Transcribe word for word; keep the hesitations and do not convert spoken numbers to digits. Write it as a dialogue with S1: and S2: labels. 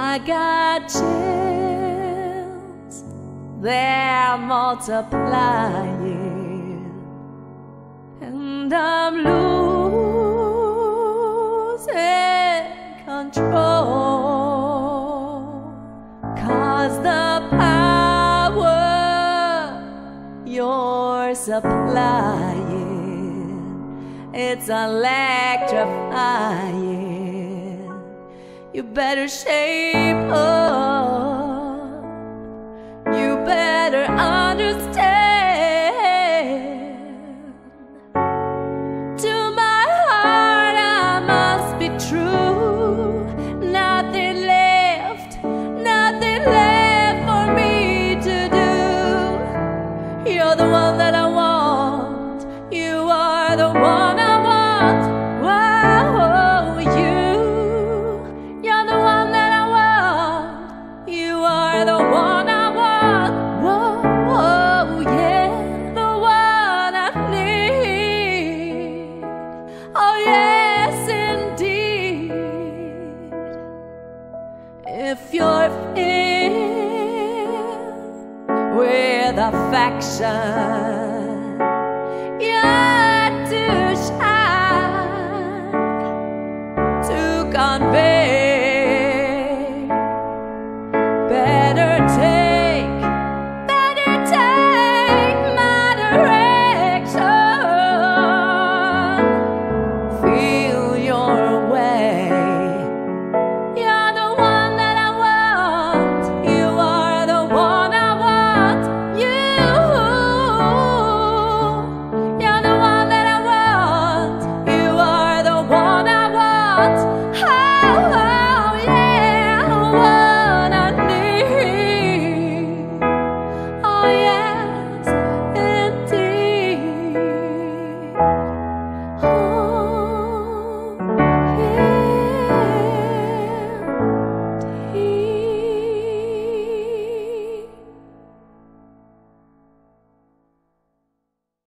S1: I got chills, they're multiplying, and I'm losing control, 'cause the power you're supplying, it's electrifying. You better shape up, you better understand. To my heart I must be true, nothing left, nothing left for me to do. You're the one that I want, you are the one I want. Whoa, you, you're the one that I want, you are the one I want. Whoa, yeah, the one I need. Oh yes, indeed. If you're filled with affection,